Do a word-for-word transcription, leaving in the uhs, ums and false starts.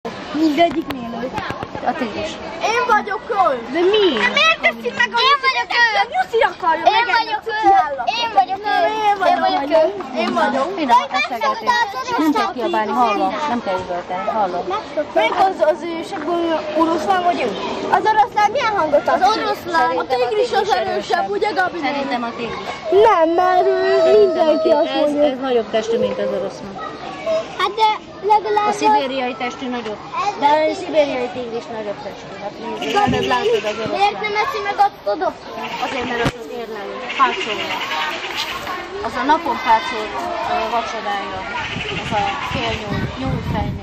Mindegyiknél ő. A tigris. Én vagyok ő! De mi? Miért teszik meg a Én vagyok ő! Nyuszi akarja Én vagyok ő! Én vagyok ő! Én vagyok ő! Én vagyok. Én a eszegetés. Nem kell kiabálni, hallom. Nem kell üvölteni, hallom. Melyik az az ősebből oroszlán vagy ő? Az oroszlán milyen hangot ad? Az oroszlán. A tigris az erősebb, ugye Gabi? Szerintem a tigris. Nem, mert mindenki azt Ez, mondja. ez nagyobb testű, mint az oroszlán. Hát de legalább... A szibériai testű nagyobb. De a szibériai tigris nagyobb testű. Hát ez látod az oroszlán. Miért nem eszi meg azt tudod? Azért, mert az az érlelő, pácolja. Az a napon pácolt uh, vacsorája, az a fél nyúl, nyúlfej.